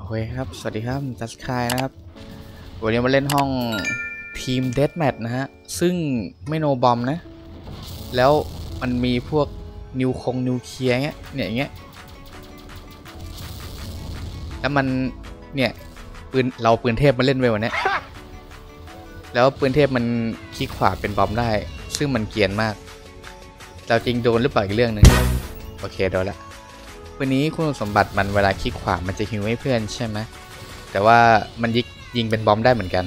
เคครับสวัสดีครับจัสคายนะครับวันนี้มาเล่นห้องทีมเดธแมทนะฮะซึ่งไม่โนบอมนะแล้วมันมีพวกนิวเคลียร์เงี้ยอย่างเงี้ยแล้วมันเนี่ยปืนเทพมาเล่นไว้วันนี้แล้วปืนเทพมันคลิกขวาเป็นบอมได้ซึ่งมันเกรียนมากเราจริงโดนหรือเปล่าอีกเรื่องหนึ่งโอเคโดนละวันนี้คุณสมบัติมันเวลาคลิกขวามันจะฮิวให้เพื่อนใช่ไหมแต่ว่ามันยิงเป็นบอมได้เหมือนกัน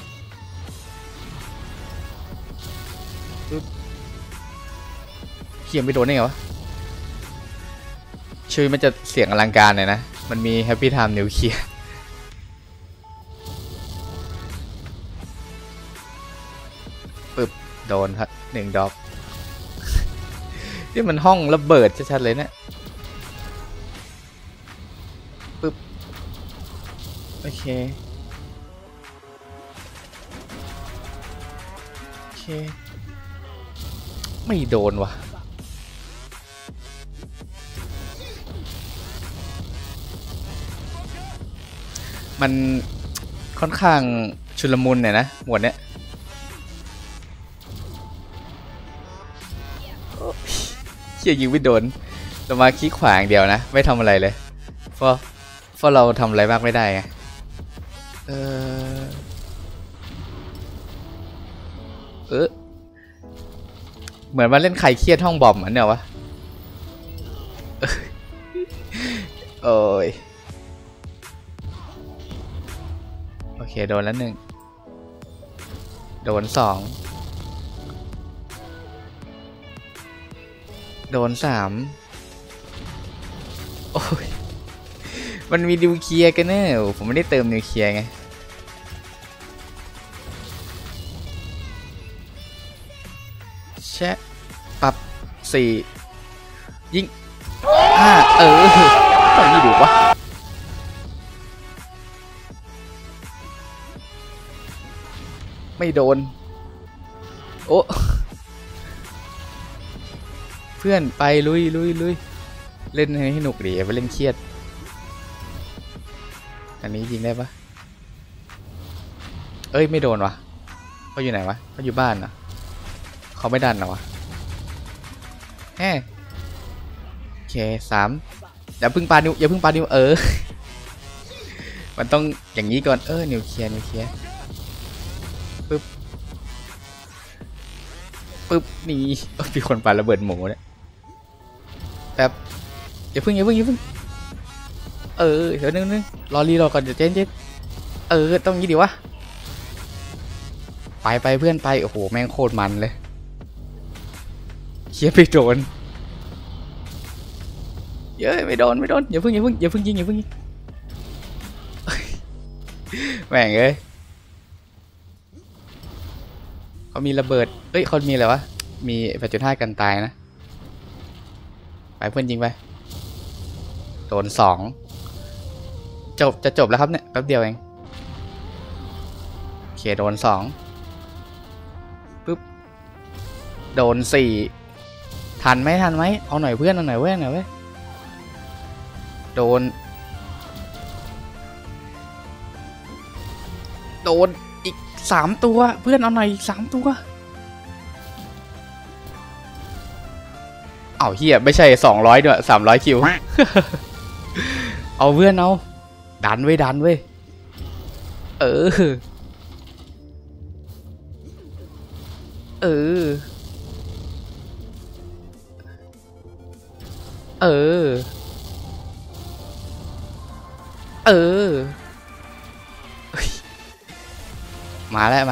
เขียนไม่โดนได้ไงวะชื่อมันจะเสียงอลังการเลยนะมันมีแฮปปี้ไทม์นิวเคลียร์ปึ๊บโดนครับ1 ดอกนี่มันห้องระเบิดชัดๆเลยนะปึ๊บโอเคไม่โดนว่ะมันค่อนข้างชุลมุนเนี่ยนะหมวดเนี้ยเชี่ยยิงไม่โดนเรามาคลิกขวาอย่างเดียวนะไม่ทำอะไรเลยเพราะเราทำอะไรมากไม่ได้ไงเหมือนมาเล่นใครเครียดห้องบอมเหมือนเนี่ยวะโอ้ยโอเคโดนแล้ว1โดน2โดน3โอ้ยมันมีนิวเคลียร์กันเนอะผมไม่ได้เติมนิวเคลียร์ไงแชะปรับ4ยิงต้องนี่ดูวะไม่โดนโอ้เพื่อนไปลุยเล่นให้หนุกดิอย่าไปเล่นเครียดอันนี้ยิงได้ปะเอ้ยไม่โดนวะเขาอยู่ไหนวะเขาอยู่บ้านเหรอเขาไม่ดันเหรอวะโอเค3อย่าพึ่งปานิวมันต้องอย่างนี้ก่อนนิวเคลียร์ปึ๊บนี่มีคนปาระเบิดหมูเนี่ยแบบอย่าพึ่งเดี๋ยวนึงรอรีรอก่อนเดี๋ยวเจ๊ต้องงี้ดิวะไปเพื่อนไปโอ้โหแม่งโคตรมันเลยเชี่ยไปโดนเยอะไม่โดนอย่าพึ่งยิงแม่งเขามีระเบิดเขามีอะไรวะมี 8.5 กันตายนะไปเพื่อนยิงไปโดน2จะจบแล้วครับเนี่ยแป๊บเดียวเองโอเคโดน2ปึ๊บโดน4ทันไหมเอาหน่อยเพื่อนเอาหน่อยเว้ยโดนอีก3ตัวเพื่อนเอาหน่อยอีก3ตัวเฮียไม่ใช่200ด้วย300คิวเอาเพื่อนเอาดันเว้ยมาแล้ว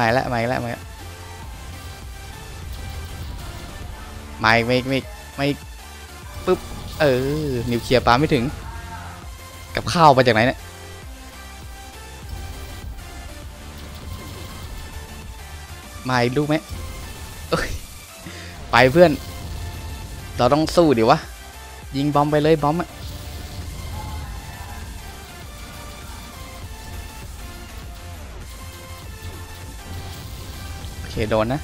ไม่ปึ๊บนิวเคลียร์ปาไม่ถึงกับข้าวมาจากไหนเนี่ยมาอีกลูกไหมไปเพื่อนเราต้องสู้ดิวะยิงบอมไปเลยบอมโอเคโดนนะ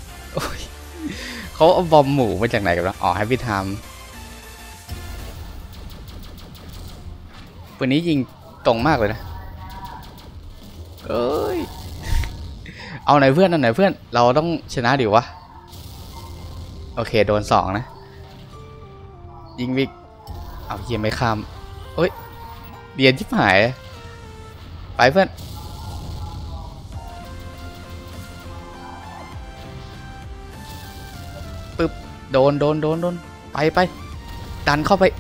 เขาเอาบอมหมูมาจากไหนกันวะอ๋อให้พี่ทำวันนี้ยิงตรงมากเลยนะเอ้ยเอาไหนเพื่อนเอาไหนเพื่อนเราต้องชนะดิวะโอเคโดน2นะยิงวิกเอาเยี่ยมไม่ข้ามเอ้ยเดียนชิบหายไปเพื่อนปึ๊บโดนไปดันเข้าไป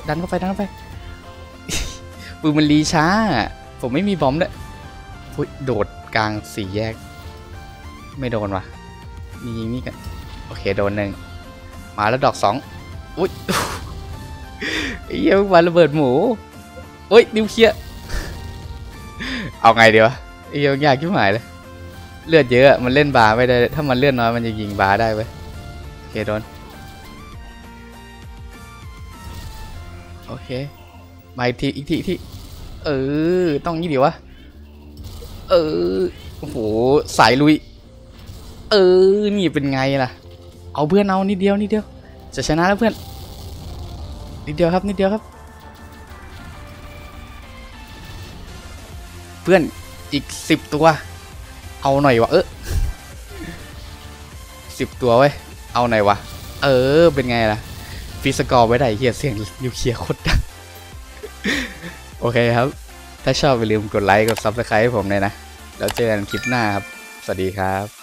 ปืนมันรีช้าผมไม่มีบอมด้วยโดดกลาง4 แยกไม่โดนวะมียิงนี่กันโอเคโดน1มาแล้วดอก2อุ้ยเยี่ยมวันระเบิดหมูโอ้ยนิวเคลียร์เอาไงดีวะเยี่ยมยากขึ้นหมายเลยเลือดเยอะมันเล่นบาร์ไม่ได้ถ้ามันเลือดน้อยมันจะยิงบาร์ได้เว้ยโอเคโดนโอเคมาอีกทีต้องงี้ดีวะโอ้โหสายลุยนี่เป็นไงล่ะเอาเพื่อนเอานิดเดียวจะชนะแล้วเพื่อนนิดเดียวครับเพื่อนอีก10 ตัวเอาหน่อยวะ10 ตัวเว้ยเอาหน่อยวะเป็นไงล่ะฟีสกอร์ไว้ได้เฮียเสียงนิวเคลียร์โคตรดังโอเคครับถ้าชอบอย่าลืมกดไลค์กด Subscribe ให้ผมเลยนะแล้วเจอกันคลิปหน้าครับสวัสดีครับ